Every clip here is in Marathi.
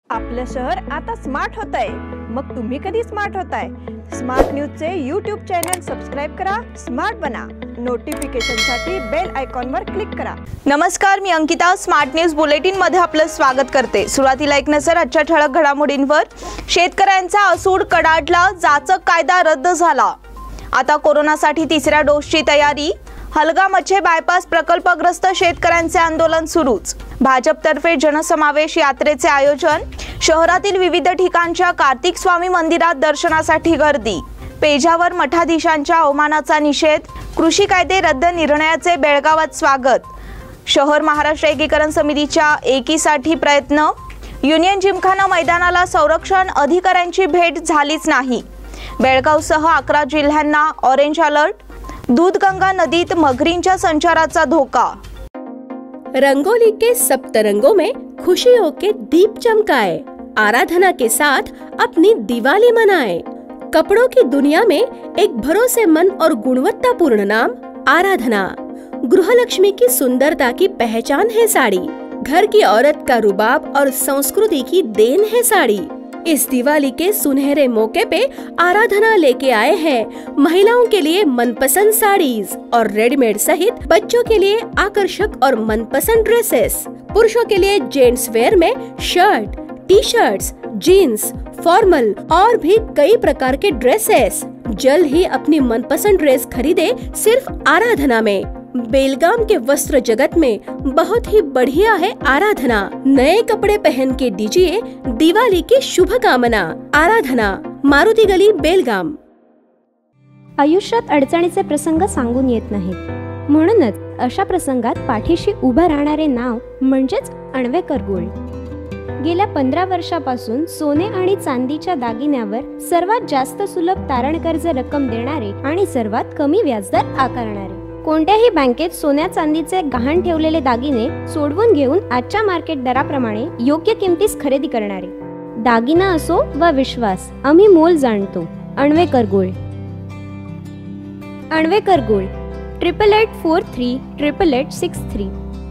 आपलं शहर आता स्मार्ट होत आहे। मग तुम्ही कधी स्मार्ट होताय? स्मार्ट न्यूजचे यूट्यूब चॅनल सबस्क्राइब करा, स्मार्ट बना। नोटिफिकेशनसाठी बेल आयकॉनवर क्लिक करा। नमस्कार, मी अंकिता स्मार्ट न्यूज बुलेटिन मध्ये आपलं स्वागत करते। सुरुवातीला एक नजर आजच्या ठळक घडामोडींवर। शेतकऱ्यांचा असूड कडाडला, जाचक कायदा रद्द झाला। आता कोरोनासाठी तिसऱ्या डोसची तयारी। हलगामचे बायपास प्रकल्पग्रस्त शेतकऱ्यांचे आंदोलन सुरूच। भाजपतर्फे जनसमावेश यात्रेचे आयोजन। शहरातील विविध ठिकाणच्या कार्तिक स्वामी मंदिरात दर्शनासाठी गर्दी। पेजावर मठाधीशांच्या अवमानाचा निषेध। कृषी कायदे रद्द निर्णयाचे बेळगावात स्वागत। शहर महाराष्ट्र एकीकरण समितीच्या एकीसाठी प्रयत्न। युनियन जिमखाना मैदानाला संरक्षण अधिकाऱ्यांची भेट झालीच नाही। बेळगावसह 11 जिल्ह्यांना ऑरेंज अलर्ट। दूधगंगा नदीत मगरींच्या संचाराचा धोका। रंगोली के सप्तरंगों में खुशियों के दीप चमकाए, आराधना के साथ अपनी दिवाली मनाए। कपड़ों की दुनिया में एक भरोसेमंद और गुणवत्तापूर्ण नाम आराधना। गृहलक्ष्मी की सुंदरता की पहचान है साड़ी। घर की औरत का रुबाब और संस्कृति की देन है साड़ी। इस दिवाली के सुनहरे मौके पे आराधना लेके आए हैं महिलाओं के लिए मनपसंद साड़ीज और रेडीमेड सहित बच्चों के लिए आकर्षक और मनपसंद ड्रेसेस। पुरुषों के लिए जेंट्स वेयर में shirt, T shirts, jeans, formal और भी कई प्रकार के ड्रेसेस। जल्द ही अपनी मनपसंद ड्रेस खरीदे सिर्फ आराधना में। बेलगाम के वस्त्र जगत में बहुत ही बढ़िया है आराधना। नए कपड़े पहन के दीजिए दिवाली की शुभकामना। आराधना, मारुती गली, बेलगाम। आयुष्यात अडचणीचे प्रसंग सांगून येत नाहीत, म्हणूनच अशा प्रसंगात पाठीशी उभं राहणारे नाव म्हणजेच अण्वेकर गोल्ड। गेल्या 15 वर्षापासून सोने आणि चांदीच्या दागिन्यावर सर्वात जास्त सुलभ तारण कर्ज रक्कम देणारे आणि सर्वात कमी व्याजदर आकारणारे। कोणत्याही बँकेत सोन्या चांदीचे गहाण ठेवलेले दागिने सोडवून घेऊन आजच्या मार्केट दराप्रमाणे योग्य किमतीस खरेदी करणारे। दागिना असो वा विश्वास, आम्ही मोल जाणतो। अण्वेकर गोल्ड। अण्वेकर गोल्ड 8843 8863।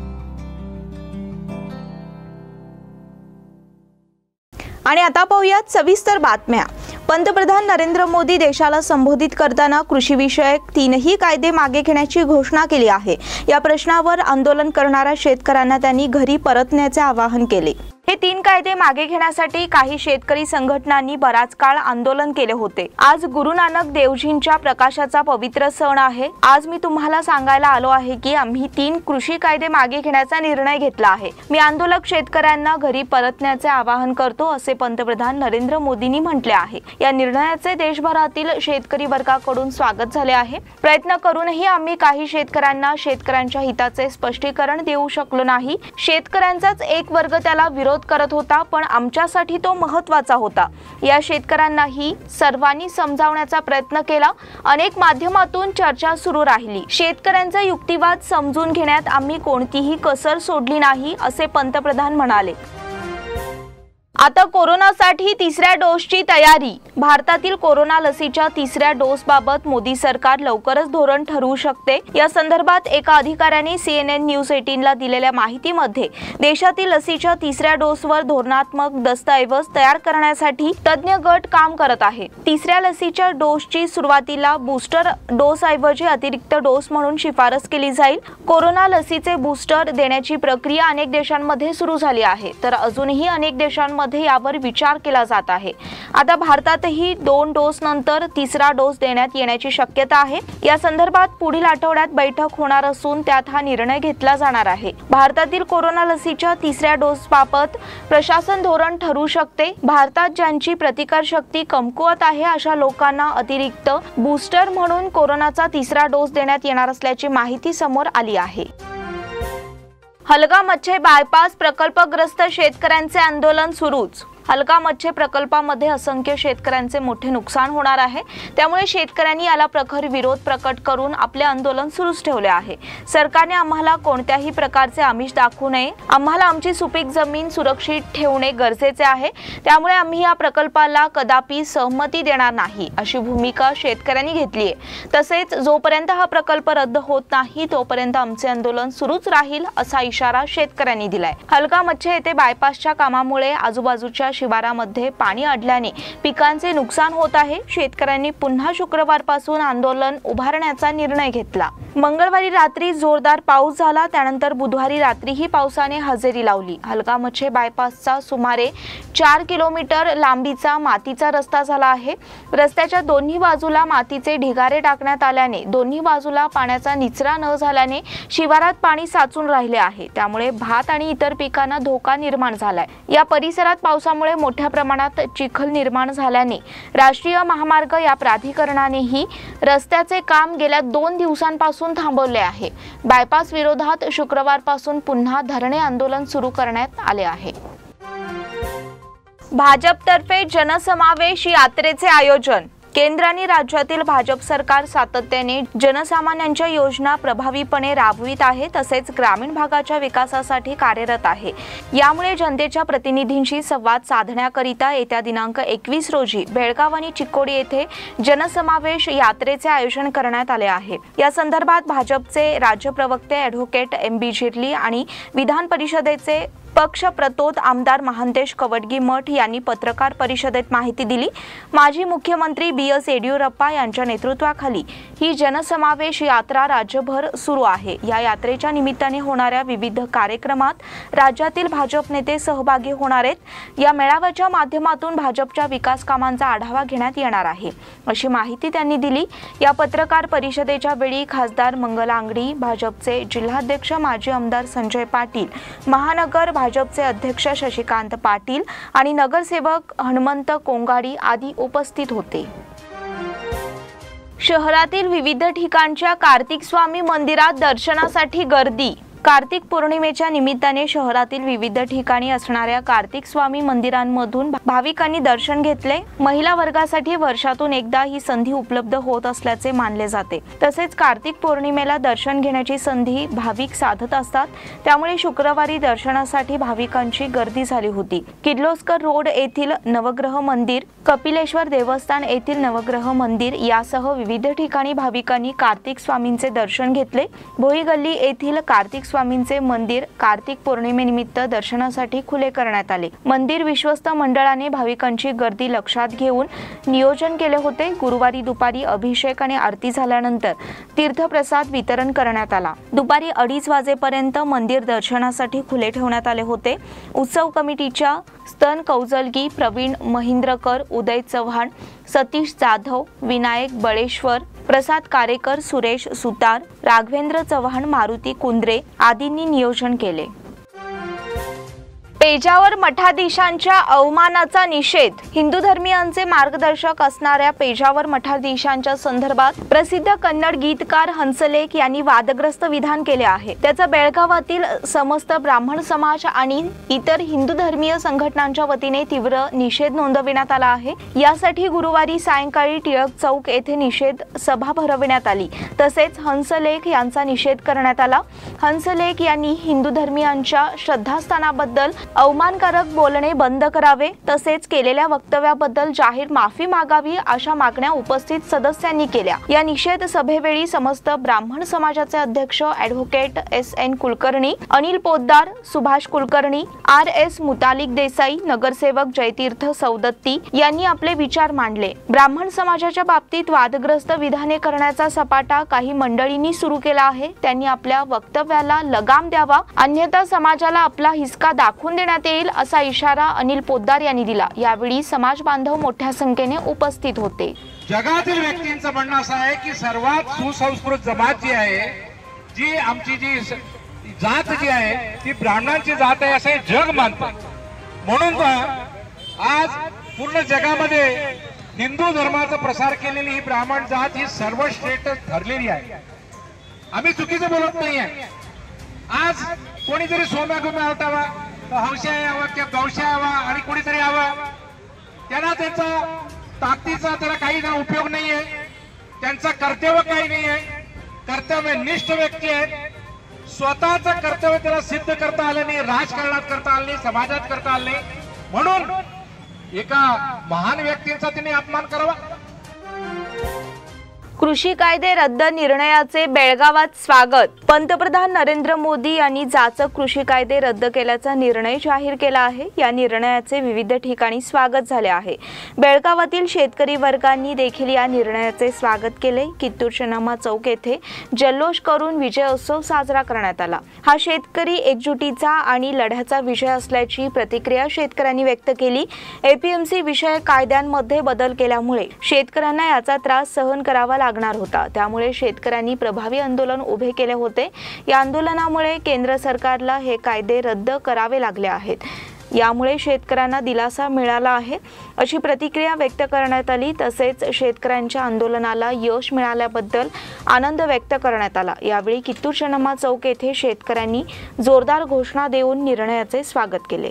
आणि आता पाहूयात सविस्तर बातम्या। पंतप्रधान नरेंद्र मोदी देशाला संबोधित करताना कृषी विषयक 3ही कायदे मागे घेण्याची घोषणा केली आहे। या प्रश्नावर आंदोलन करणाऱ्या शेतकऱ्यांना त्यांनी घरी परतण्याचे आवाहन केले। हे 3 कायदे मागे घेण्यासाठी काही शेतकरी संघटनांनी बराच काळ आंदोलन केले होते। आज गुरु नानक देवजींच्या प्रकाशाचा पवित्र सण आहे। आज मी तुम्हाला सांगायला आलो आहे की आम्ही 3 कृषी कायदे मागे घेण्याचा निर्णय घेतला आहे। मी आंदोलक शेतकऱ्यांना घरी परतण्याचे आवाहन करतो, असे पंतप्रधान नरेंद्र मोदींनी म्हटले आहे। या निर्णयाचे देशभरातील शेतकरी वर्गाकडून स्वागत झाले आहे। प्रयत्न करूनही आम्ही काही शेतकऱ्यांना शेतकऱ्यांच्या हिताचे स्पष्टीकरण देऊ शकलो नाही। शेतकऱ्यांचाच एक वर्ग त्याला विरोध करत होता, पण आमच्यासाठी तो महत्त्वाचा होता। या शेतकऱ्यांनाही सर्वांनी समजावण्याचा प्रयत्न केला। अनेक माध्यमातून चर्चा सुरू राहिली। शेतकऱ्यांचा युक्तिवाद समजून घेण्यात आम्ही कोणतीही कसर सोडली नाही, असे पंतप्रधान म्हणाले। आता कोरोनासाठी तिसऱ्या डोसची तयारी। भारतातील कोरोना लसीच्या तिसऱ्या डोस बाबत मोदी सरकार लवकरच धोरण ठरवू शकते। या संदर्भात एका अधिकाऱ्याने CNN न्यूज 18ला दिलेल्या माहितीमध्ये देशातील लसीच्या तिसऱ्या डोसवर धोरणात्मक दस्तऐवज तयार करण्यासाठी तज्ञ गट काम करत आहे। तिसऱ्या लसीच्या डोसची सुरुवातीला बूस्टर डोस ऐवजी अतिरिक्त डोस म्हणून शिफारस केली जाईल। कोरोना लसीचे बूस्टर देण्याची प्रक्रिया अनेक देशांमध्ये सुरू झाली आहे, तर अजूनही अनेक देशांमध्ये यावर विचार केला जात आहे। आता भारतातही 2 डोस नंतर तिसरा डोस देण्यात येण्याची शक्यता आहे। या संदर्भात पुढील आठवड्यात बैठक होणार असून त्यात हा निर्णय घेतला जाणार आहे। भारतातील कोरोना लसीच्या तिसऱ्या डोस बाबत प्रशासन धोरण ठरवू शकते। भारतात ज्यांची प्रतिकारशक्ती कमकुवत आहे अशा लोकांना अतिरिक्त बूस्टर म्हणून कोरोनाचा तिसरा डोस देण्यात येणार असल्याची माहिती समोर आली आहे। हलगामचे बायपास प्रकल्पग्रस्त शेतकऱ्यांचे आंदोलन सुरूच। हलका मच्छे प्रकल्पामध्ये असंख्य शेतकऱ्यांचे मोठे नुकसान होणार आहे। त्यामुळे शेतकऱ्यांनी याला प्रखर विरोध प्रकट करून आपले आंदोलन सुरूच ठेवले आहे। सरकारने आम्हाला कोणत्याही प्रकारचे आमिष दाखवू नये, आम्हाला आमची सुपीक जमीन सुरक्षित ठेवणे गरजेचे आहे। त्यामुळे आम्ही या प्रकल्पाला कदापि सहमती देणार नाही अशी भूमिका शेतकऱ्यांनी घेतली आहे। तसेच जोपर्यंत हा प्रकल्प रद्द होत नाही तोपर्यंत आमचे आंदोलन सुरूच राहील असा इशारा शेतकऱ्यांनी दिलाय। हलका मच्छे येथे बायपासच्या कामामुळे आजूबाजूच्या शिवारामध्ये पाणी अडल्याने पिकांचे नुकसान होत आहे। शेतकऱ्यांनी पुन्हा शुक्रवारपासून आंदोलन उभारण्याचा निर्णय घेतला। मंगळवारी रात्री जोरदार पाऊस झाला, त्यानंतर बुधवारी रात्रीही पावसाने हजेरी लावली। हलका मच्छे बायपासचा सुमारे 4 किलोमीटर लांबीचा मातीचा रस्ता झाला आहे। रस्त्याच्या दोन्ही बाजूला मातीचे ढिगारे टाकण्यात आल्याने दोन्ही बाजूला पाण्याचा निचरा न झाल्याने शिवारात पाणी साचून राहिले आहे। त्यामुळे भात आणि इतर पिकांना धोका निर्माण झालाय। या परिसरात पावसामुळे मोठ्या प्रमाणात चिखल निर्माण झाल्याने राष्ट्रीय महामार्ग या प्राधिकरणानेही रस्त्याचे काम गेल्या 2 दिवसांपासून थांबवले आहे। बायपास विरोधात शुक्रवारपासून पुन्हा धरणे आंदोलन सुरू करण्यात आले आहे। भाजपतर्फे जनसमावेश यात्रेचे आयोजन। केंद्र आणि राज्यातील भाजप सरकार सातत्याने जनसामान्यांच्या योजना प्रभावीपणे राबवित आहे, तसेच ग्रामीण भागाच्या विकासासाठी कार्यरत आहे। यामुळे जनतेच्या प्रतिनिधींशी संवाद साधण्याकरिता येत्या दिनांक 21 रोजी बेळगाव आणि चिक्कोडी येथे जनसमावेश यात्रेचे आयोजन करण्यात आले आहे। या संदर्भात भाजपचे राज्य प्रवक्ते ॲडव्होकेट MB झिरली आणि विधान परिषदेचे पक्ष प्रतोद आमदार महांतेश कवडगी मठ यांनी पत्रकार परिषदेत माहिती दिली। माजी मुख्यमंत्री BS येडियुरप्पा यांच्या नेतृत्वाखाली ही जनसमावेश यात्रा राज्यभर सुरू आहे। या यात्रेच्या निमित्ताने होणाऱ्या विविध कार्यक्रमात राज्यातील भाजप नेते सहभागी होणार आहेत। या मेळाव्याच्या माध्यमातून भाजपच्या विकास कामांचा आढावा घेण्यात येणार आहे अशी माहिती त्यांनी दिली। या पत्रकार परिषदेच्या वेळी खासदार मंगला अंगडी, भाजपचे जिल्हाध्यक्ष माजी आमदार संजय पाटील, महानगर भाजपचे अध्यक्ष शशिकांत पाटील आणि नगरसेवक हनुमंत कोंगाडी आदी उपस्थित होते। शहरातील विविध ठिकाणच्या कार्तिक स्वामी मंदिरात दर्शनासाठी गर्दी। कार्तिक पौर्णिमेच्या निमित्ताने शहरातील विविध ठिकाणी असणाऱ्या कार्तिक स्वामी मंदिरांमधून भाविकांनी दर्शन घेतले। महिला वर्गासाठी वर्षातून एकदा ही संधी उपलब्ध होत असल्याचे मानले जाते। तसेच कार्तिक पौर्णिमेला दर्शन घेण्याची संधी भाविक साधत असतात। त्यामुळे शुक्रवारी दर्शनासाठी भाविकांची गर्दी झाली होती। किर्लोस्कर रोड येथील नवग्रह मंदिर, कपिलेश्वर देवस्थान येथील नवग्रह मंदिर यासह विविध ठिकाणी भाविकांनी कार्तिक स्वामींचे दर्शन घेतले। भोई गल्ली येथील कार्तिक स्वामींचे मंदिर कार्तिक पौर्णिमेनिमित्त दर्शनासाठी खुले करण्यात आले। मंदिर विश्वस्त मंडळाने भाविकांची गर्दी लक्षात घेऊन नियोजन केले होते। गुरुवारी दुपारी अभिषेक आणि आरती झाल्यानंतर तीर्थप्रसाद वितरण करण्यात आला। दुपारी 2:30 वाजेपर्यंत मंदिर दर्शनासाठी खुले ठेवण्यात आले होते। उत्सव कमिटीच्या स्तन कौजलगी, प्रवीण महिंद्रकर, उदय चव्हाण, सतीश जाधव, विनायक बळेश्वर, प्रसाद कारेकर, सुरेश सुतार, राघवेंद्र चव्हाण, मारुती कुंद्रे आदींनी नियोजन केले। पेजावर मठाधीशांच्या अवमानाचा निषेध। हिंदू धर्मीयांचे मार्गदर्शक असणाऱ्या पेजावर मठाधीशांच्या संदर्भात प्रसिद्ध कन्नड गीतकार हंसलेख यांनी वादग्रस्त विधान केले आहे। त्याचा बेळगावातील समस्त ब्राह्मण समाज आणि इतर हिंदू धर्मीय संघटनांच्या वतीने तीव्र निषेध नोंदविण्यात आला आहे। यासाठी गुरुवारी सायंकाळी टिळक चौक येथे निषेध सभा भरविण्यात आली। तसेच हंसलेख यांचा निषेध करण्यात आला। हंसलेख यांनी हिंदू धर्मीयांच्या श्रद्धास्थानाबद्दल अवमानकारक बोलणे बंद करावे, तसेच केलेल्या वक्तव्याबद्दल जाहीर माफी मागावी अशा मागण्या उपस्थित सदस्यांनी केल्या। या निषेध सभेवेळी समस्त ब्राह्मण समाजाचे अध्यक्ष advocate SN Kulkarni, Anil Poddar, Subhash Kulkarni, RS Mutalik Desai, नगरसेवक जयतीर्थ सौदत्ती यांनी आपले विचार मांडले। ब्राह्मण समाजाच्या बाबतीत वादग्रस्त विधाने करण्याचा सपाटा काही मंडळींनी सुरू केला आहे। त्यांनी आपल्या वक्तव्याला लगाम द्यावा, अन्यथा समाजाला आपला हिसका दाखवून देण्यात येईल असा इशारा अनिल पोद्दार यांनी दिला। यावेळी समाज बांधव मोठ्या संख्येने उपस्थित होते। जगातील व्यक्तींचं म्हणणं असं आहे की सर्वात सुसंस्कृत जमात जी आहे, जी आमची जी जात जी आहे ती ब्राह्मणांची जात आहे असं जग मानतं। म्हणून आज पूर्ण जगामध्ये हिंदू धर्माचा प्रसार केलेली ही ब्राह्मण जात ही सर्वश्रेष्ठ ठरलेली आहे। आम्ही चुकीचं बोलत नाहीये। आज कोणीतरी सोम्या गुम्या उठावा, हौशा यावा किंवा गौशा यावा आणि कोणीतरी यावा त्यांना त्यांचा ताकदीचा त्याला काही उपयोग नाहीये, त्यांचं कर्तव्य काही नाहीये, कर्तव्यनिष्ठ व्यक्ती आहेत, स्वतःचं कर्तव्य त्याला सिद्ध करता आलं नाही, राजकारणात करता आलं नाही, समाजात करता आलं नाही, म्हणून एका महान व्यक्तींचा त्यांनी अपमान करावा। कृषी कायदे रद्द निर्णयाचे बेळगावात स्वागत। पंतप्रधान नरेंद्र मोदी यांनी जाचक कृषी कायदे रद्द केल्याचा निर्णय जाहीर केला आहे। या निर्णयाचे विविध ठिकाणी स्वागत झाले आहे। बेळगावातील शेतकरी वर्गांनी देखील या निर्णयाचे स्वागत केले। कित्तूर शनामा चौक येथे जल्लोष करून विजय उत्सव साजरा करण्यात आला। हा शेतकरी एकजुटीचा आणि लढ्याचा विजय असल्याची प्रतिक्रिया शेतकऱ्यांनी व्यक्त केली। एपीएमसी विषयक कायद्यांमध्ये बदल केल्यामुळे शेतकऱ्यांना याचा त्रास सहन करावा लागणार होता, त्यामुळे शेतकऱ्यांनी प्रभावी आंदोलन उभे केले होते। या आंदोलनामुळे केंद्र सरकारला हे कायदे रद्द करावे लागले आहेत। यामुळे शेतकऱ्यांना दिलासा मिळाला आहे अशी प्रतिक्रिया व्यक्त करण्यात आली। तसेच शेतकऱ्यांच्या आंदोलनाला यश मिळाल्याबद्दल आनंद व्यक्त करण्यात आला। यावेळी कित्तूर शनामा चौक येथे शेतकऱ्यांनी जोरदार घोषणा देऊन निर्णयाचे स्वागत केले।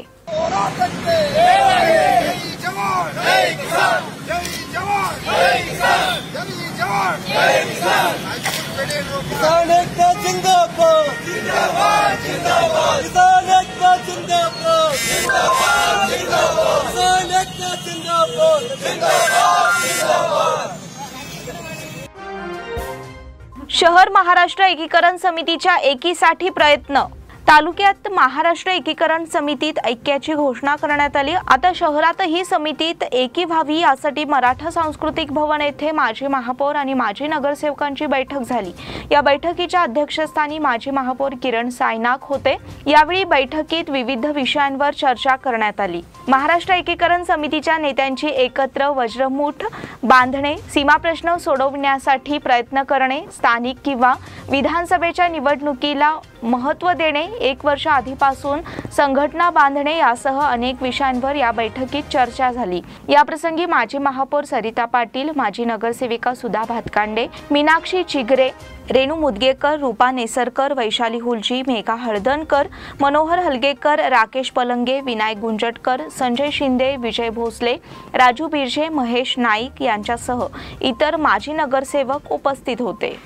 शहर महाराष्ट्र एकीकरण समितीच्या एकीसाठी प्रयत्न। तालुक्यात महाराष्ट्र एकीकरण समितीत ऐक्याची घोषणा करण्यात आली। आता शहरातही समितीत एकी व्हावी यासाठी मराठा सांस्कृतिक भवन येथे माजी महापौर आणि माजी नगरसेवकांची बैठक झाली। या बैठकीच्या अध्यक्षस्थानी माजी महापौर किरण सायनाक होते। यावेळी बैठकीत विविध विषयांवर चर्चा करण्यात आली। महाराष्ट्र एकीकरण समितीच्या नेत्यांची एकत्र वज्रमूठ बांधणे, सीमा प्रश्न सोडवण्यासाठी प्रयत्न करणे, स्थानिक किंवा विधानसभेच्या निवडणुकीला महत्त्व देणे, 1 वर्ष आधीपासून संघटना बांधणे यासह अनेक विषयांवर या बैठकीत चर्चा झाली। या प्रसंगी माजी महापौर सरिता पाटील, माजी नगरसेविका सुधा भातकांडे, मीनाक्षी चिगरे, रेणू मुदगेकर, रूपा नेसरकर, वैशाली हुलजी, मेघा हळदणकर, मनोहर हलगेकर, राकेश पलंगे, विनायक गुंजटकर, संजय शिंदे, विजय भोसले, राजू बिर्जे, महेश नाईक यांच्यासह इतर माजी नगरसेवक उपस्थित होते।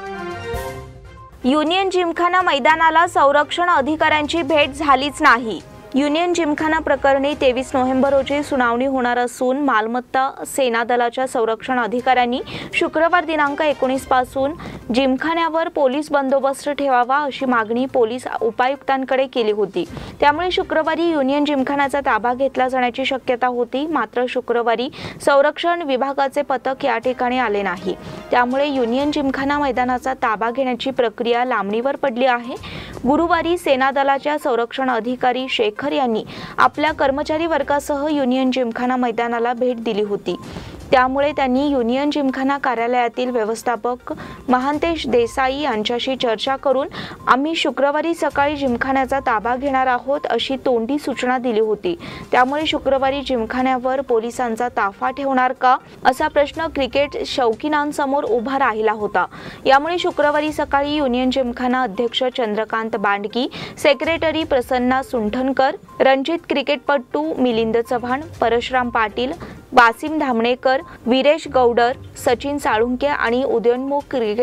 युनियन जिमखाना मैदानाला संरक्षण अधिकाऱ्यांची भेट झालीच नाही। युनियन जिमखाना प्रकरणी 23 नोव्हेंबर रोजी सुनावणी होणार असून मालमत्ता सेना दलाच्या संरक्षण अधिकाऱ्यांनी शुक्रवार दिनांक 19 पासून जिमखान्यावर पोलीस बंदोबस्त ठेवावा अशी मागणी पोलीस उपायुक्तांकडे केली होती। त्यामुळे शुक्रवारी युनियन जिमखान्याचा ताबा घेतला जाण्याची शक्यता होती। मात्र शुक्रवारी संरक्षण विभागाचे पथक या ठिकाणी आले नाही। त्यामुळे युनियन जिमखाना मैदानाचा ताबा घेण्याची प्रक्रिया लांबणीवर पडली आहे। गुरुवारी सेना दलाच्या संरक्षण अधिकारी शेखर यांनी आपल्या कर्मचारी वर्गासह युनियन जिमखाना मैदानाला भेट दिली होती। त्यामुळे त्यांनी युनियन जिमखाना कार्यालयातील व्यवस्थापक महांतेश देसाई यांच्याशी चर्चा करून आम्ही शुक्रवारी सकाळी जिमखान्याचा ताबा घेणार आहोत अशी तोंडी सूचना दिली होती। त्यामुळे शुक्रवारी जिमखान्यावर पोलिसांचा ताफा ठेवणार का असा प्रश्न क्रिकेट शौकीनांसमोर उभा राहिला होता। यामुळे शुक्रवारी सकाळी युनियन जिमखाना अध्यक्ष चंद्रकांत बांडकी, सेक्रेटरी प्रसन्ना सुंठनकर, रणजित क्रिकेटपटू मिलिंद चव्हाण, परशुराम पाटील, वासिम धामणेकर, वीरेश गौडर, सचिन साळुंके आणि उदयोन्मुख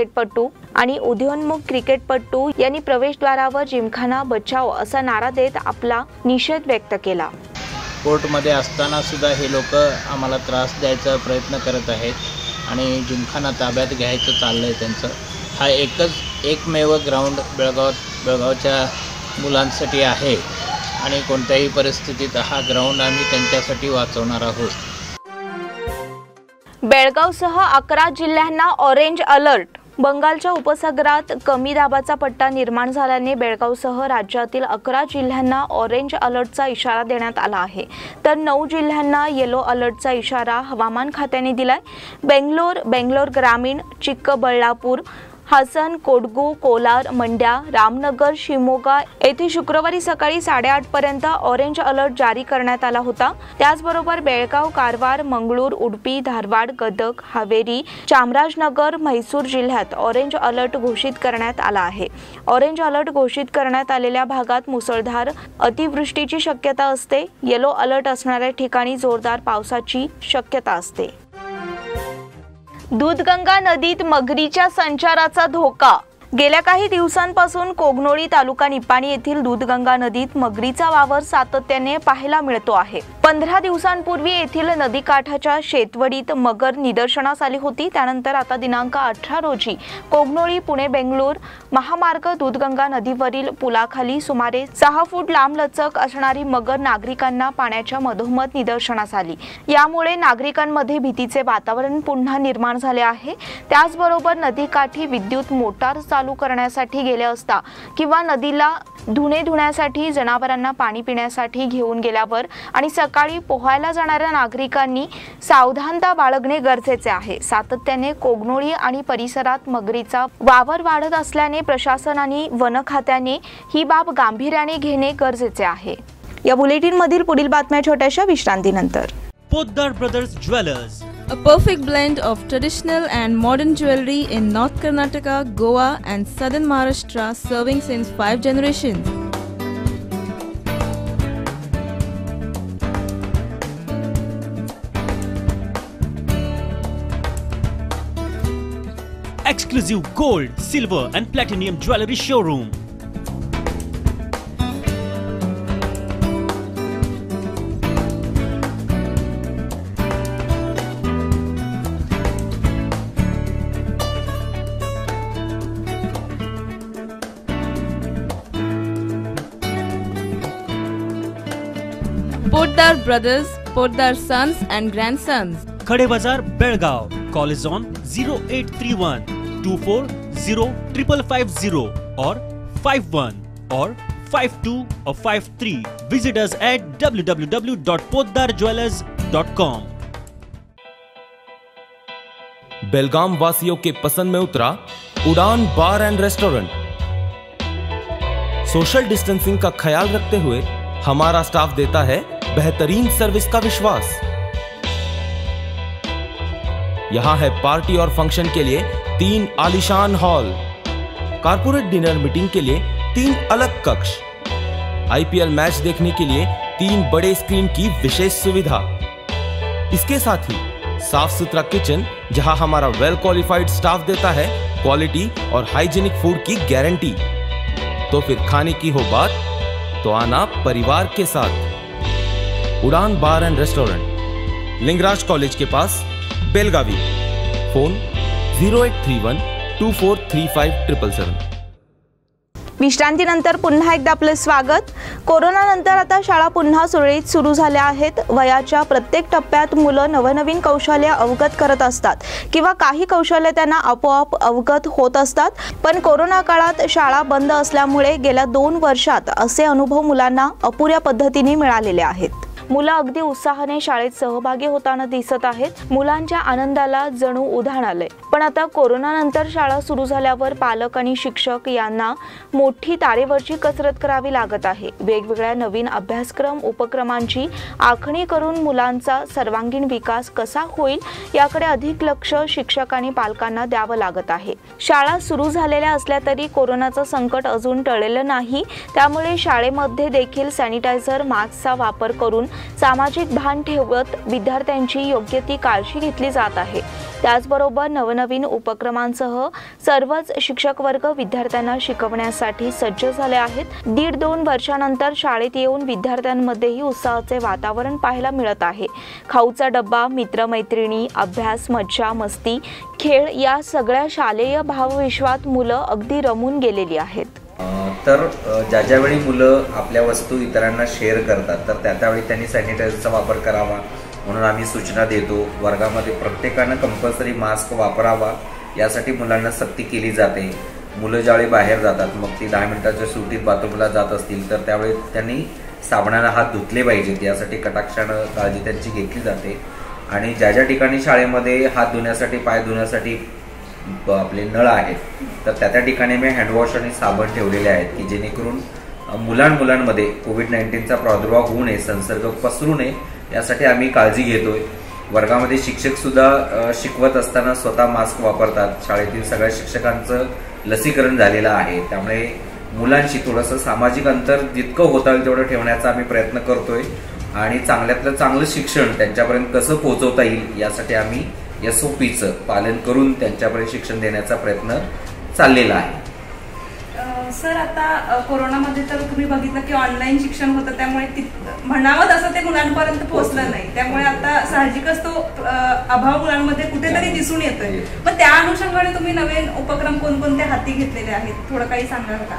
क्रिकेटपटू यांनी प्रवेशद्वारावर जिमखाना बचाव असा नारा देत आपला निषेध व्यक्त केला। कोर्टमध्ये असताना सुद्धा हे लोक आम्हाला त्रास द्यायचा प्रयत्न करत आहेत आणि जिमखाना ताब्यात घ्यायचं चाललंय त्यांचं। हा एकमेव ग्राउंड बेळगावच्या मुलांसाठी आहे आणि कोणत्याही परिस्थितीत हा ग्राउंड आम्ही त्यांच्यासाठी वाचवणार आहोत। बेळगावसह 11 जिल्ह्यांना ऑरेंज अलर्ट। बंगालच्या उपसागरात कमी दाबाचा पट्टा निर्माण झाल्याने बेळगावसह राज्यातील 11 जिल्ह्यांना ऑरेंज अलर्टचा इशारा देण्यात आला आहे, तर 9 जिल्ह्यांना येलो अलर्टचा इशारा हवामान खात्याने दिलाय। बेंगलोर ग्रामीण, चिक्कबळ्ळापूर, हासन, कोडगू, कोलार, मंड्या, रामनगर, शिमोगा येथे शुक्रवारी सकाळी 8:30 पर्यंत ऑरेंज अलर्ट जारी करण्यात आला होता। त्याचबरोबर बेळगाव, कारवार, मंगळूर, उडुपी, धारवाड, गदग, हावेरी, चामराजनगर, म्हैसूर जिल्ह्यात ऑरेंज अलर्ट घोषित करण्यात आला आहे। ऑरेंज अलर्ट घोषित करण्यात आलेल्या भागात मुसळधार अतिवृष्टीची शक्यता असते। येलो अलर्ट असणाऱ्या ठिकाणी जोरदार पावसाची शक्यता असते। दूधगंगा नदीत मगरीच्या संचाराचा धोका। गेल्या काही दिवसांपासून कोगनोळी तालुका निपाणी येथील दूधगंगा नदीत मगरीचा वावर सातत्याने पाहायला मिळतो आहे। 15 दिवसांपूर्वी येथील नदीकाठाच्या शेतवडीत मगर निदर्शनास आली होती। त्यानंतर आता दिनांक 18 रोजी कोगनोळी पुणे बेंगलोर महामार्ग दूधगंगा नदीवरील पुलाखाली सुमारे 6 फूट लांबलचक असणारी मगर नागरिकांना पाण्याच्या मधोमध निदर्शनास आली। यामुळे नागरिकांमध्ये भीतीचे वातावरण पुन्हा निर्माण झाले आहे। त्याचबरोबर नदीकाठी विद्युत मोटार चालू करण्यासाठी गेले असता किंवा नदीला धुणे धुण्यासाठी, जनावरांना पाणी पिण्यासाठी घेऊन गेल्यावर आणि सकाळी पोहायला जाणाऱ्या नागरिकांनी सावधानता बाळगणे गरजेचे आहे। सातत्याने कोगनोळी आणि परिसरात मगरीचा वावर वाढत असल्याने प्रशासन आणि वन खात्याने ही बाब गांभीर्याने घेणे गरजेचे आहे। या बुलेटिन मधील पुढील बातम्या छोट्याशा विश्रांतीनंतर। Poddar brothers jewellers, a perfect blend of traditional and modern jewelry in North Karnataka, Goa and Southern Maharashtra, serving since 5 generations. exclusive gold, silver and platinum jewelry showroom. Poddar Brothers, Poddar Sons and Grandsons. Khade Bazar, Belgaum. Call is on 0831 240 5550 or 51 or 52 or 53. Visit us at www.poddarjewelers.com. Belgaum वासियों के पसंद में उतरा Udaan bar and restaurant. Social distancing का ख्याल रखते हुए हमारा स्टाफ देता है बेहतरीन सर्विस का विश्वास। यहां है पार्टी और फंक्शन के लिए 3 आलीशान हॉल, कारपोरेट डिनर मीटिंग के लिए 3 अलग कक्ष, IPL मैच देखने के लिए 3 बड़े स्क्रीन की विशेष सुविधा। इसके साथ ही साफ सुथरा किचन जहां हमारा वेल क्वालिफाइड स्टाफ देता है क्वालिटी और हाइजीनिक फूड की गारंटी। तो फिर खाने की हो बात तो आना परिवार के साथ। Udaan bar and restaurant, Lingaraj college के पास, बेलगावी। फोन 0831 243577। विश्रांतीनंतर पुन्हा एकदा आपले स्वागत। कोरोनानंतर आता शाळा पुन्हा सुरळीत सुरू झाल्या आहेत। वयाच्या प्रत्येक टप्प्यात मुलं नवनवीन कौशल्य अवगत करत असतात किंवा काही कौशल्य त्यांना आपोआप अवगत होत असतात। पण कोरोना काळात शाळा बंद असल्यामुळे गेल्या 2 वर्षात असे अनुभव मुलांना अपुऱ्या पद्धतीने मिळालेले आहेत। मुलं अगदी उत्साहाने शाळेत सहभागी होताना दिसत आहेत। मुलांच्या आनंदाला जणू उधाण आले। पण आता कोरोनानंतर शाळा सुरू झाल्यावर पालक आणि शिक्षक यांना मोठी तारेवरची कसरत करावी लागत आहे। वेगवेगळ्या नवीन अभ्यासक्रम उपक्रमांची आखणी करून मुलांचा सर्वांगीण विकास कसा होईल याकडे अधिक लक्ष शिक्षक आणि पालकांना द्यावं लागत आहे। शाळा सुरू झालेल्या असल्या तरी कोरोनाचं संकट अजून टळलेलं नाही। त्यामुळे शाळेमध्ये देखील सॅनिटायझर, मास्कचा वापर करून सामाजिक भान ठेवत विद्यार्थ्यांची योग्य ती काळजी घेतली जात आहे। त्याचबरोबर नवनवीन उपक्रमांसह सर्वच शिक्षक वर्ग विद्यार्थ्यांना शिकवण्यासाठी सज्ज झाले आहेत। 1.5-2 वर्षांनंतर शाळेत येऊन विद्यार्थ्यांमध्येही उत्साहाचे वातावरण पाहायला मिळत आहे। खाऊचा डब्बा, मित्रमैत्रिणी, अभ्यास, मज्जा मस्ती, खेळ या सगळ्या शालेय भावविश्वात मुलं अगदी रमून गेलेली आहेत। तर ज्यावेळी मुलं आपल्या वस्तू इतरांना शेअर करतात तर त्यावेळी त्यांनी सॅनिटायझरचा वापर करावा म्हणून आम्ही सूचना देतो। वर्गामध्ये प्रत्येकानं कंपल्सरी मास्क वापरावा यासाठी मुलांना सक्ती केली जाते। मुलं ज्यावेळी बाहेर जातात मग ती 10 मिनिटाच्या सुट्टीत बाथरूमला जात असतील तर त्यावेळी त्यांनी साबणाने हात धुतले पाहिजेत यासाठी कटाक्षानं काळजी त्यांची घेतली जाते। आणि ज्या ठिकाणी शाळेमध्ये हात धुण्यासाठी, पाय धुण्यासाठी आपले नळ आहेत, तर त्या ठिकाणी मी हँडवॉश आणि साबण ठेवलेले आहेत की जेणेकरून मुलांमध्ये कोविड-19चा प्रादुर्भाव होऊ नये, संसर्ग पसरू नये यासाठी आम्ही काळजी घेतोय. वर्गामध्ये शिक्षक सुद्धा शिकवत असताना स्वतः मास्क वापरतात. शाळेतील सगळ्या शिक्षकांचं लसीकरण झालेलं आहे, त्यामुळे मुलांशी थोडंसं सामाजिक अंतर जितकं होता येईल तेवढं ठेवण्याचा आम्ही प्रयत्न करतोय आणि चांगल्यातलं चांगलं शिक्षण त्यांच्यापर्यंत कसं पोहोचवता येईल यासाठी आम्ही SOPचं पालन करून त्यांच्यापर्यंत शिक्षण देण्याचा प्रयत्न चाललेला आहे. सर, आता कोरोनामध्ये तर तुम्ही बघितलं की ऑनलाईन शिक्षण होतं, त्यामुळे म्हणावं तसं ते मुलांपर्यंत पोहोचलं नाही, त्यामुळे आता साहजिकच तो अभाव मुलांमध्ये कुठेतरी दिसून येतोय. पण त्या अनुषंगाने तुम्ही नवीन उपक्रम कोणकोणते हाती घेतलेले आहेत, थोडं काही सांगाल का?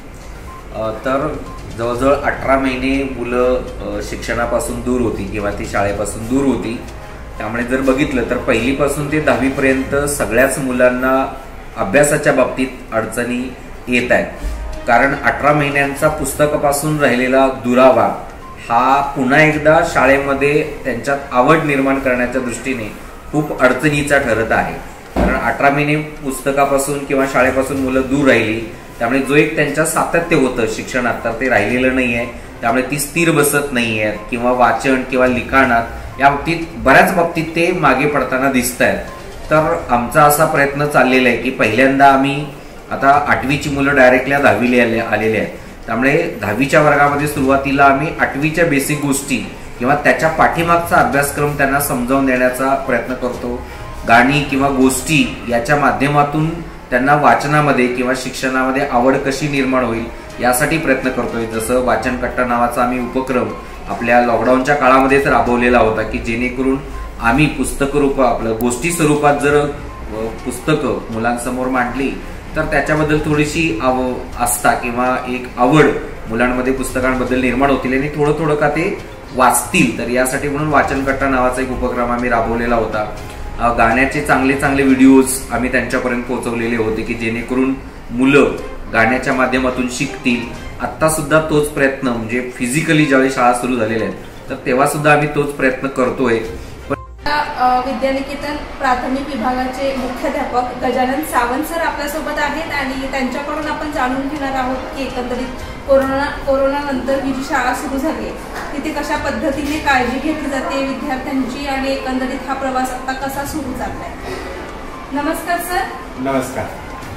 तर जवळजवळ 18 महिने मुलं शिक्षणापासून दूर होती किंवा ती शाळेपासून दूर होती. त्यामुळे जर बघितलं तर पहिलीपासून ते 10वीपर्यंत सगळ्याच मुलांना अभ्यासाच्या बाबतीत अडचणी येत आहेत. कारण 18 महिन्यांचा पुस्तकापासून राहिलेला दुरावा हा पुन्हा एकदा शाळेमध्ये त्यांच्यात आवड निर्माण करण्याच्या दृष्टीने खूप अडचणीचा ठरत आहे. कारण 18 महिने पुस्तकापासून किंवा शाळेपासून मुलं दूर राहिली, त्यामुळे जो एक त्यांच्या सातत्य होतं शिक्षणात तर ते राहिलेलं नाहीये. त्यामुळे ती स्थिर बसत नाहीये किंवा वाचन किंवा लिखाणात या बाबतीत बऱ्याच बाबतीत ते मागे पडताना दिसत आहेत. तर आमचा असा प्रयत्न चाललेला आहे की पहिल्यांदा आम्ही आता 8वीची मुलं डायरेक्टली 10वीला आलेले आहेत, त्यामुळे 10वीच्या वर्गामध्ये सुरुवातीला आम्ही 8वीच्या बेसिक गोष्टी किंवा त्याच्या पाठीमागचा अभ्यासक्रम त्यांना समजावून देण्याचा प्रयत्न करतो. गाणी किंवा गोष्टी याच्या माध्यमातून त्यांना वाचनामध्ये किंवा शिक्षणामध्ये आवड कशी निर्माण होईल यासाठी प्रयत्न करतोय. जसं वाचन कट्टा नावाचा आम्ही उपक्रम आपल्या लॉकडाऊनच्या काळामध्येच राबवलेला होता की जेणेकरून आम्ही पुस्तक रूप आपलं गोष्टी स्वरूपात जर पुस्तकं मुलांसमोर मांडली तर त्याच्याबद्दल थोडीशी आस्था किंवा एक आवड मुलांमध्ये पुस्तकांबद्दल निर्माण होतील आणि थोडं थोडं का ते वाचतील. तर यासाठी म्हणून वाचन कट्टा नावाचा एक उपक्रम आम्ही राबवलेला होता. गाण्याचे चांगले चांगले व्हिडिओज आम्ही त्यांच्यापर्यंत पोहोचवलेले होते की जेणेकरून मुलं गाण्याच्या माध्यमातून शिकतील. आत्ता सुद्धा तोच प्रयत्न म्हणजे फिजिकली ज्यावेळी शाळा सुरू झालेल्या आहेत तर तेव्हा सुद्धा आम्ही तोच प्रयत्न करतोय. विद्यानिकेतन प्राथमिक विभागाचे मुख्याध्यापक गजानन सावंत सर आपल्यासोबत आहेत आणि त्यांच्याकडून आपण जाणून घेणार आहोत की एकंदरीत कोरोनानंतर ही जी शाळा सुरू झाली आहे तिथे कशा पद्धतीने काळजी घेतली जाते विद्यार्थ्यांची आणि एकंदरीत हा प्रवास आता कसा सुरू झालाय. नमस्कार सर. नमस्कार.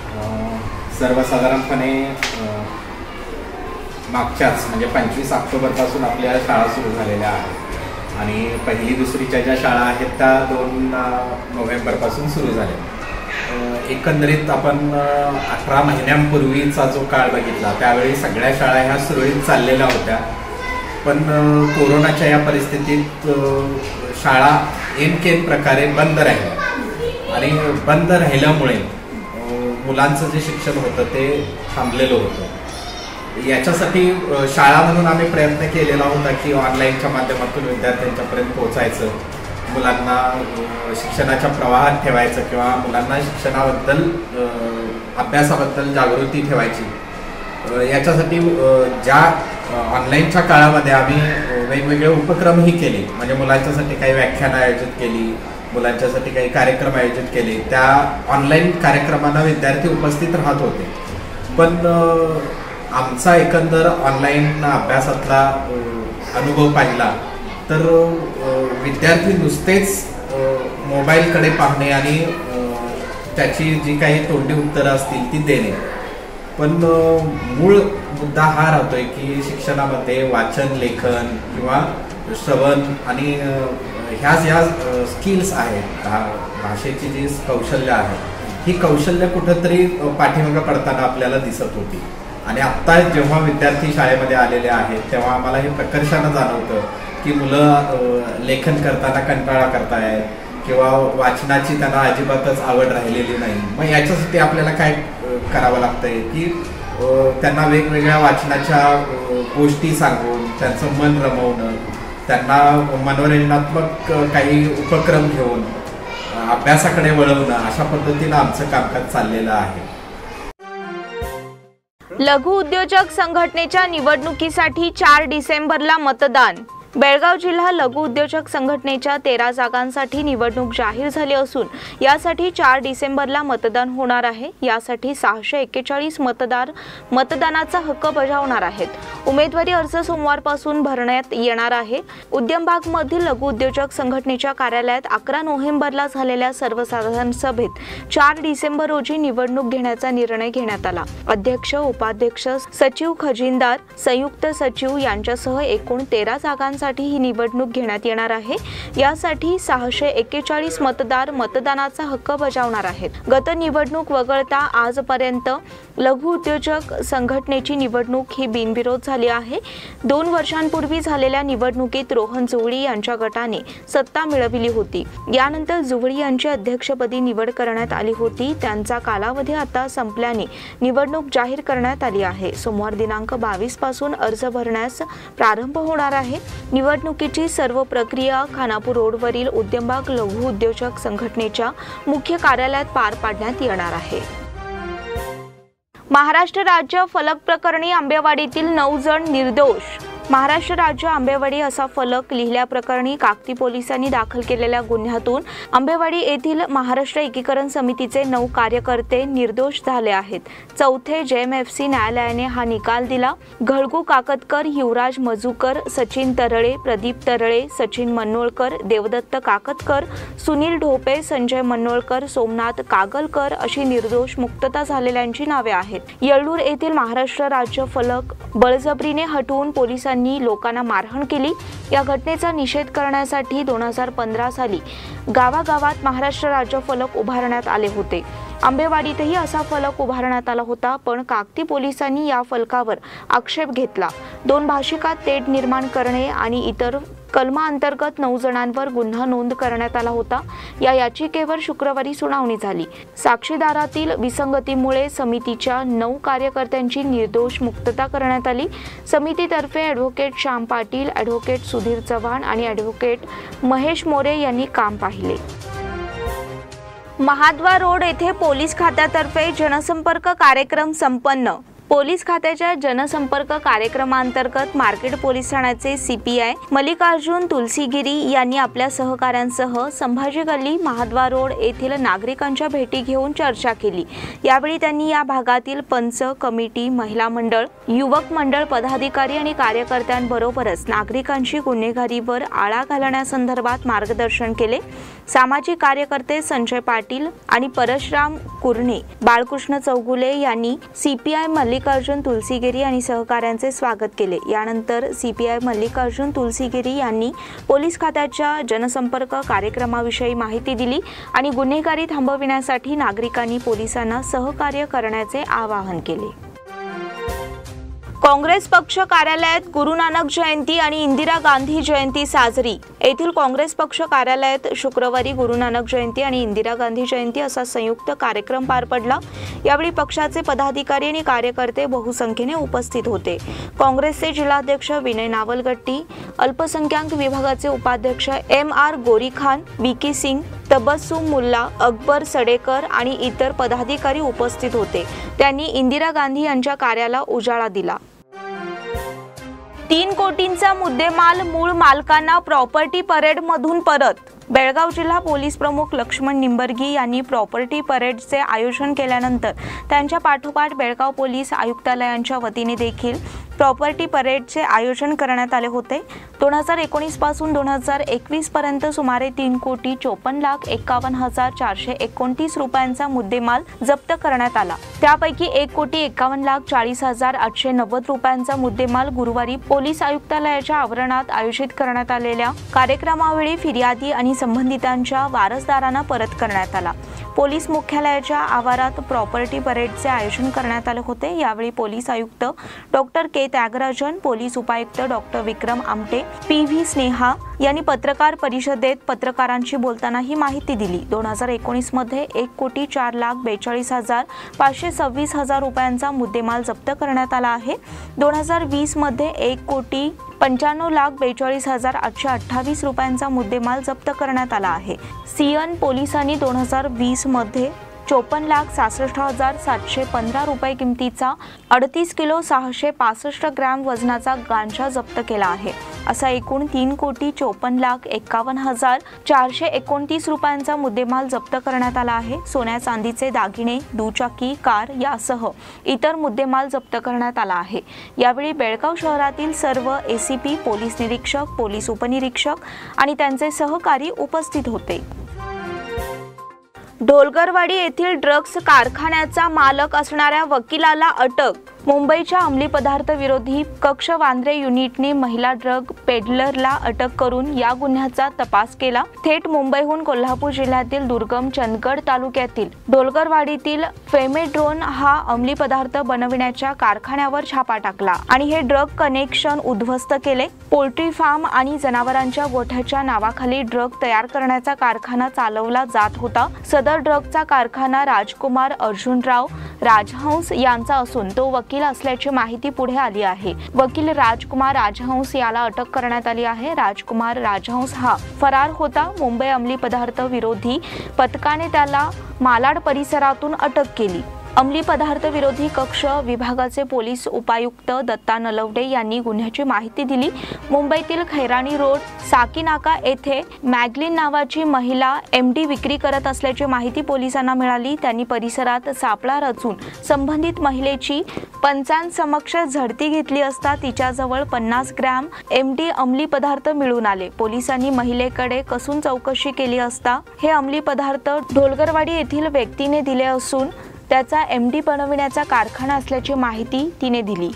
सर्वसाधारणपणे मागच्याच म्हणजे 25 ऑक्टोबरपासून आपल्या शाळा सुरू झालेल्या आहेत आणि पहिली दुसरीच्या ज्या शाळा आहेत त्या 2 नोव्हेंबरपासून सुरू झाल्या. एकंदरीत आपण 18 महिन्यांपूर्वीचा जो काळ बघितला त्यावेळी सगळ्या शाळा ह्या सुरळीत चाललेल्या होत्या, पण कोरोनाच्या या परिस्थितीत शाळा एनकेन प्रकारे बंद राहिल्या आणि बंद राहिल्यामुळे मुलांचं जे शिक्षण होतं ते थांबलेलं होतं. याच्यासाठी शाळा म्हणून आम्ही प्रयत्न केलेला होता की ऑनलाईनच्या माध्यमातून विद्यार्थ्यांच्यापर्यंत पोहोचायचं, मुलांना शिक्षणाच्या प्रवाहात ठेवायचं किंवा मुलांना शिक्षणाबद्दल अभ्यासाबद्दल जागृती ठेवायची. याच्यासाठी ज्या ऑनलाईनच्या काळामध्ये आम्ही वेगवेगळे उपक्रमही केले, म्हणजे मुलांच्यासाठी काही व्याख्यानं आयोजित केली, मुलांच्यासाठी काही कार्यक्रम आयोजित केले. त्या ऑनलाईन कार्यक्रमांना विद्यार्थी उपस्थित राहत होते, पण आमचा एकंदर ऑनलाईन अभ्यासातला अनुभव पाहिला तर विद्यार्थी नुसतेच मोबाईलकडे पाहणे आणि त्याची जी काही तोंडी उत्तरं असतील ती देणे, पण मूळ मुद्दा हा राहतोय की शिक्षणामध्ये वाचन, लेखन किंवा श्रवण आणि ह्या ज्या स्किल्स आहेत, भाषेची जी कौशल्य आहे ही कौशल्य कुठंतरी पाठीमागं पडताना आपल्याला दिसत होती. आणि आत्ता जेव्हा विद्यार्थी शाळेमध्ये आलेले आहेत तेव्हा आम्हाला हे प्रकर्षानं जाणवतं की मुलं लेखन करताना कंटाळा करतायत किंवा वाचनाची त्यांना अजिबातच आवड राहिलेली नाही. मग याच्यासाठी आपल्याला काय करावं लागतंय की त्यांना वेगवेगळ्या वाचनाच्या गोष्टी सांगून त्यांचं मन रमवणं, त्यांना मनोरंजनात्मक काही उपक्रम घेऊन अभ्यासाकडे वळवणं, अशा पद्धतीनं आमचं कामकाज चाललेलं आहे. लघु उद्योजक संघटनेच्या निवडणुकीसाठी 4 डिसेंबरला मतदान. बेळगाव जिल्हा लघु उद्योजक संघटनेच्या 13 जागांसाठी निवडणूक जाहीर झाली असून यासाठी 4 डिसेंबरला मतदान होणार आहे। यासाठी 641 मतदार मतदानाचा हक्क बजावणार आहेत। उमेदवारी अर्ज सोमवारपासून भरण्यात येणार आहे। उद्यमबागमधील लघु उद्योजक संघटनेच्या कार्यालयात 11 नोव्हेंबरला झालेल्या सर्वसाधारण सभेत 4 डिसेंबर रोजी निवडणूक घेण्याचा निर्णय घेण्यात आला। अध्यक्ष, उपाध्यक्ष, सचिव, खजिनदार, संयुक्त सचिव यांच्यासह एकूण 13 जागांसाठी ही निवडणूक घेण्यात येणार आहे। यासाठी 641 मतदार मतदानाचा हक्क बजावणार आहेत। गत निवडणूक वगळता आजपर्यंत लघु उद्योजक संघटनेची निवडणूक ही बिनविरोध झाली आहे। 2 वर्षांपूर्वी झालेल्या निवडणुकीत रोहन जुवळी यांच्या गटाने सत्ता मिळविली होती। यानंतर जुवळी यांची अध्यक्षपदी निवड करण्यात आली होती। त्यांचा कालावधी आता संपल्याने निवडणूक जाहीर करण्यात आली आहे। सोमवार दिनांक 22 पासून अर्ज भरण्यास प्रारंभ होणार आहे। निवडणुकीची सर्व प्रक्रिया खानापूर रोडवरील उद्यमबाग लघु उद्योजक संघटनेच्या मुख्य कार्यालयात पार पाडण्यात येणार आहे। महाराष्ट्र राज्य फलक प्रकरणी आंबेवाडीतील 9 जण निर्दोष। महाराष्ट्र राज्य आंबेवाडी असा फलक लिहिल्याप्रकरणी काकती पोलिसांनी दाखल केलेल्या गुन्ह्यातून आंबेवाडी येथील महाराष्ट्र एकीकरण समितीचे 9 कार्यकर्ते निर्दोष झाले आहेत। चौथे JMFC न्यायालयाने हा निकाल दिला। घळगू काकतकर, युवराज मजूकर, सचिन तरळे, प्रदीप तरळे, सचिन मनोळकर, देवदत्त काकतकर, सुनील ढोपे, संजय मनोळकर, सोमनाथ कागलकर अशी निर्दोष मुक्तता झालेल्यांची नावे आहेत। येळ्ळूर येथील महाराष्ट्र राज्य फलक बळजबरीने हटवून पोलिसांनी लोकांना मारहाण केली। या घटनेचा निषेध करण्यासाठी 2015 साली गावागावात महाराष्ट्र राज्य फलक उभारण्यात आले होते। आंबेवाडीतही असा फलक उभारण्यात आला होता, पण काकती पोलिसांनी या फलकावर आक्षेप घेतला। 2 भाषिकात तेढ निर्माण करणे आणि इतर कलमाअंतर्गत 9 जणांवर गुन्हा नोंद करण्यात आला होता। या याचिकेवर शुक्रवारी सुनावणी झाली। साक्षीदारातील विसंगतीमुळे समितीच्या 9 कार्यकर्त्यांची निर्दोष मुक्तता करण्यात आली। समितीतर्फे ॲडव्होकेट श्याम पाटील, ॲडव्होकेट सुधीर चव्हाण आणि ॲडव्होकेट महेश मोरे यांनी काम पाहिले। महाद्वार रोड येथे पोलीस खात्यातर्फे जनसंपर्क कार्यक्रम संपन्न। पोलीस खात्याच्या जनसंपर्क कार्यक्रमांतर्गत मार्केट पोलीस ठाण्याचे CPI मल्लिकार्जुन तुलसीगिरी यांनी आपल्या सहकाऱ्यांसह संभाजी गल्ली, महाद्वार रोड येथील नागरिकांच्या भेटी घेऊन चर्चा केली। यावेळी त्यांनी या भागातील पंच, कमिटी, महिला मंडळ, युवक मंडळ पदाधिकारी आणि कार्यकर्त्यांबरोबरच नागरिकांची गुन्हेगारीवर आळा घालण्यासंदर्भात मार्गदर्शन केले। सामाजिक कार्यकर्ते संजय पाटील आणि परशुराम कुरणे, बाळकृष्ण चौगुले यांनी CPI मल्लिकार्जुन तुलसीगिरी आणि सहकाऱ्यांचे स्वागत केले। यानंतर CPI मल्लिकार्जुन तुलसीगिरी यांनी पोलीस खात्याच्या जनसंपर्क कार्यक्रमाविषयी माहिती दिली आणि गुन्हेगारी थांबविण्यासाठी नागरिकांनी पोलिसांना सहकार्य करण्याचे आवाहन केले। काँग्रेस पक्ष कार्यालयात गुरु नानक जयंती आणि इंदिरा गांधी जयंती साजरी। येथील काँग्रेस पक्ष कार्यालयात शुक्रवारी गुरु नानक जयंती आणि इंदिरा गांधी जयंती असा संयुक्त कार्यक्रम पार पडला। यावेळी पक्षाचे पदाधिकारी आणि कार्यकर्ते बहुसंख्येने उपस्थित होते। काँग्रेसचे जिल्हाध्यक्ष विनय नावलगट्टी, अल्पसंख्याक विभागाचे उपाध्यक्ष MR गोरीखान, VK सिंग, तबस्सुम मुल्ला, अकबर सडेकर आणि इतर पदाधिकारी उपस्थित होते। त्यांनी इंदिरा गांधी यांच्या कार्याला उजाळा दिला। 3 कोटींचा मुद्देमाल मूळ मालकांना प्रॉपर्टी परेड मधून परत। बेळगाव जिल्हा पोलीस प्रमुख लक्ष्मण निंबर्गी यांनी प्रॉपर्टी परेडचे आयोजन केल्यानंतर त्यांच्या पाठोपाठ बेळगाव पोलीस आयुक्तालयांच्या वतीने देखील प्रॉपर्टी परेडचे आयोजन करण्यात आले होते। 2019 पासून 2021 पर्यंत सुमारे 3,54,51,429 रुपयांचा मुद्देमाल जप्त करण्यात आला। त्यापैकी 1,51,40,890 रुपयांचा मुद्देमाल गुरुवारी पोलीस आयुक्तालयाच्या आवरणात आयोजित करण्यात आलेल्या कार्यक्रमावेळी फिर्यादी आणि संबंधितांच्या वारसदारांना परत करण्यात आला। पोलीस मुख्यालयाच्या आवारात प्रॉपर्टी परेडचे आयोजन करण्यात आले होते। यावेळी पोलीस आयुक्त डॉक्टर के त्यागराजन, पोलीस उपायुक्त डॉक्टर विक्रम आमटे, PV स्नेहा यांनी पत्रकार परिषदेत पत्रकारांशी बोलताना ही माहिती दिली। 2019 मध्ये 1,42,45,526 रुपयांचा मुद्देमाल जप्त करण्यात आला आहे। 2020 मध्ये 1,95,42,828 रुपयांचा मुद्देमाल जप्त करण्यात आला आहे। सियन पोलिसांनी 2020 मध्ये 54,66,715 रुपये किमतीचा 38 किलो 665 ग्रॅम वजनाचा गांजा जप्त केला आहे। असा एकूण 3,54,51,429 रुपयांचा मुद्देमाल जप्त करण्यात आला आहे। सोन्या चांदीचे दागिने, दुचाकी, कार यासह इतर मुद्देमाल जप्त करण्यात आला आहे। यावेळी बेळगाव शहरातील सर्व एसीपी, पोलीस निरीक्षक, पोलीस उपनिरीक्षक आणि त्यांचे सहकारी उपस्थित होते। ढोलगरवाडी येथील ड्रग्ज कारखान्याचा मालक असणाऱ्या वकिलाला अटक। मुंबईच्या अंमली पदार्थ विरोधी कक्ष वांद्रे युनिटने महिला ड्रग पेडलरला अटक करून या गुन्ह्याचा तपास केला। थेट मुंबईहून कोल्हापूर जिल्ह्यातील दुर्गम चंदगड तालुक्यातील ढोलगरवाडीतील फेमेड्रोन हा अंमली पदार्थ बनविण्याच्या कारखान्यावर छापा टाकला आणि हे ड्रग कनेक्शन उद्ध्वस्त केले। पोल्ट्री फार्म आणि जनावरांच्या गोठ्याच्या नावाखाली ड्रग तयार करण्याचा कारखाना चालवला जात होता। सदर ड्रगचा कारखाना राजकुमार अर्जुनराव राजहंस यांचा असून तो वकील असल्याची माहिती पुढे आली आहे। वकील राजकुमार राजहंस याला अटक करण्यात आली आहे। राजकुमार राजहंस हा फरार होता। मुंबई अंमली पदार्थ विरोधी पथकाने त्याला मालाड परिसरातून अटक केली। अंमली पदार्थ विरोधी कक्ष विभागाचे पोलीस उपायुक्त दत्ता नलवडे यांनी गुन्ह्याची माहिती दिली। मुंबईतील खैराणी रोड साकीनाका येथे मॅगलिन नावाची महिला एमडी विक्री करत असल्याची माहिती पोलिसांना मिळाली। त्यांनी परिसरात सापळा रचून संबंधित महिलेची पंचांसमक्ष झडती घेतली असता तिच्याजवळ 50 ग्रॅम एमडी अंमली पदार्थ मिळून आले। पोलिसांनी महिलेकडे कसून चौकशी केली असता हे अंमली पदार्थ ढोलगरवाडी येथील व्यक्तीने दिले असून त्याचा एमडी बनविण्याचा कारखाना असल्याची माहिती तिने दिली।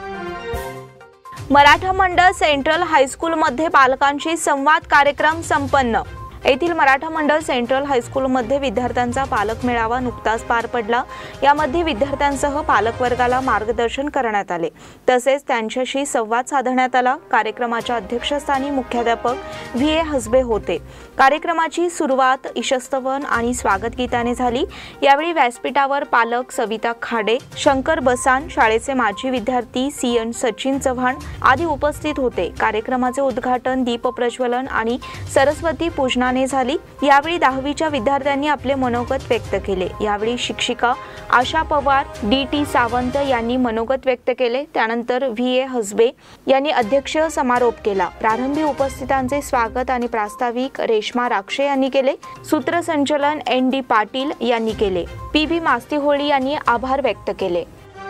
मराठा मंडळ सेंट्रल हायस्कूलमध्ये पालकांशी संवाद कार्यक्रम संपन्न। येथील मराठा मंडळ सेंट्रल हायस्कूलमध्ये विद्यार्थ्यांचा पालक मेळावा नुकताच पार पडला। यामध्ये विद्यार्थ्यांसह पालक वर्गाला मार्गदर्शन करण्यात आले तसेच त्यांच्याशी संवाद साधण्यात आला। कार्यक्रमाच्या अध्यक्षस्थानी मुख्याध्यापक VA हसबे होते। कार्यक्रमाची सुरुवात ईशस्तवन आणि स्वागत गीताने झाली। यावेळी व्यासपीठावर पालक सविता खाडे, शंकर बसान, शाळेचे माजी विद्यार्थी CN सचिन चव्हाण आदी उपस्थित होते। कार्यक्रमाचे उद्घाटन, दीप प्रज्वलन आणि सरस्वती पूजना झाली। यावेळी 10वीच्या विद्यार्थ्यांनी आपले मनोगत व्यक्त केले। यावेळी शिक्षिका आशा पवार, DT सावंत यांनी मनोगत व्यक्त केले। त्यानंतर VA हसबे यांनी अध्यक्षीय समारोप केला। प्रारंभी उपस्थितांचे स्वागत आणि प्रास्ताविक रेश्मा राक्षे यांनी केले। सूत्रसंचालन ND पाटील यांनी केले। PB मास्तीहोळी यांनी आभार व्यक्त केले।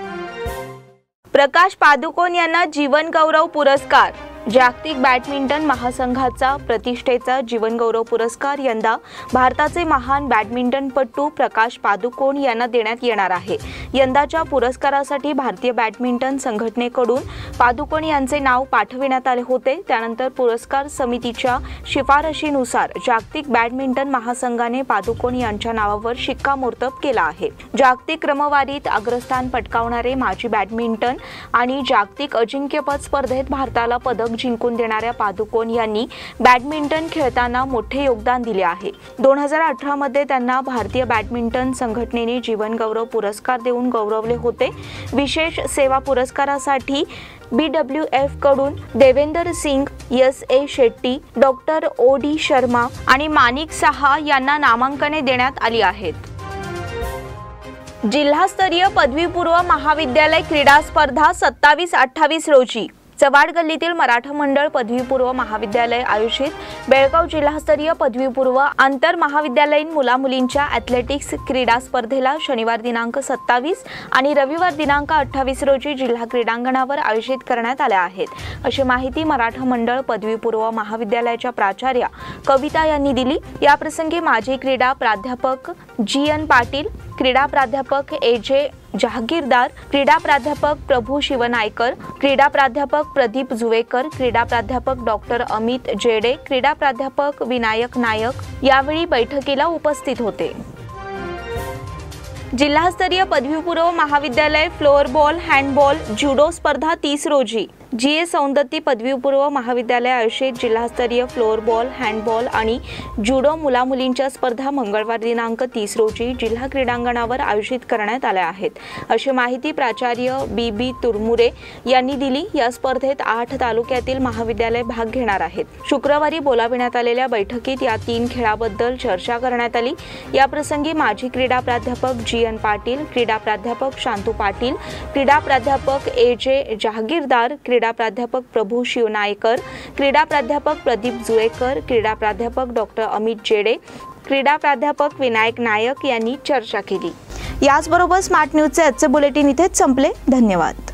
प्रकाश पादुकोण यांना जीवन गौरव पुरस्कार। जागतिक बॅडमिंटन महासंघाचा प्रतिष्ठेचा जीवनगौरव पुरस्कार यंदा भारताचे महान बॅडमिंटनपटू प्रकाश पादुकोण यांना देण्यात येणार आहे। यंदाच्या पुरस्कारासाठी भारतीय बॅडमिंटन संघटनेकडून पादुकोण यांचे नाव पाठविण्यात आले होते। त्यानंतर पुरस्कार समितीच्या शिफारशीनुसार जागतिक बॅडमिंटन महासंघाने पादुकोण यांच्या नावावर शिक्कामोर्तब केला आहे। जागतिक क्रमवारीत अग्रस्थान पटकावणारे माजी बॅडमिंटन आणि जागतिक अजिंक्यपद स्पर्धेत भारताला पदक जिंकून देणाऱ्या पादुकोण यांनी बॅडमिंटन खेळताना मोठे योगदान दिले आहे। 2018 मध्ये त्यांना भारतीय बॅडमिंटन संघटनेने जीवनगौरव पुरस्कार देऊन गौरवले होते। विशेष सेवा पुरस्कारासाठी BWF कडून Devender Singh, SA Shetty, doctor OD Sharma आणि माणिक साहा यांना नामांकने देण्यात आली आहेत। जिल्हास्तरीय पदवीपूर्व महाविद्यालय क्रीडा स्पर्धा 27-28 रोजी चव्हाड गल्लीतील मराठा मंडळ पदवीपूर्व महाविद्यालय आयोजित बेळगाव जिल्हास्तरीय पदवीपूर्व आंतर महाविद्यालयीन मुलामुलींच्या ॲथलेटिक्स क्रीडा स्पर्धेला शनिवार दिनांक 27 आणि रविवार दिनांक 28 रोजी जिल्हा क्रीडांगणावर आयोजित करण्यात आल्या आहेत, अशी माहिती मराठा मंडळ पदवीपूर्व महाविद्यालयाच्या प्राचार्या कविता यांनी दिली। याप्रसंगी माजी क्रीडा प्राध्यापक GN पाटील, क्रीडा प्राध्यापक AJ जहागीरदार, क्रीडा प्राध्यापक प्रभू शिवनायकर, क्रीडा प्राध्यापक प्रदीप जुवेकर, क्रीडा प्राध्यापक डॉक्टर अमित जेडे, क्रीडा प्राध्यापक विनायक नायक यावेळी बैठकीला उपस्थित होते। जिल्हास्तरीय पदवीपूर्व महाविद्यालय फ्लोअरबॉल, हँडबॉल, जुडो स्पर्धा 30 रोजी GA सौंदत्ती पदवीपूर्व महाविद्यालय आयोजित जिल्हास्तरीय फ्लोअरबॉल, हँडबॉल आणि जुडो मुला-मुलींच्या स्पर्धा मंगळवार दिनांक 30 रोजी जिल्हा क्रीडांगणावर आयोजित करण्यात आल्या आहेत, अशी माहिती प्राचार्य BB तुरमुरे यांनी दिली। या स्पर्धेत 8 तालुक्यातील महाविद्यालय भाग घेणार आहेत। शुक्रवारी बोलाविण्यात आलेल्या बैठकीत या 3 खेळाबद्दल चर्चा करण्यात आली। या प्रसंगी माजी क्रीडा प्राध्यापक GN पाटील, क्रीडा प्राध्यापक शांतू पाटील, क्रीडा प्राध्यापक AJ जहागीरदार, क्रीडा प्राध्यापक प्रभू शिवनायकर, क्रीडा प्राध्यापक प्रदीप जुळेकर, क्रीडा प्राध्यापक डॉक्टर अमित जेडे, क्रीडा प्राध्यापक विनायक नायक यांनी चर्चा केली। याचबरोबर स्मार्ट न्यूजचे आजचे बुलेटिन इथेच संपले। धन्यवाद।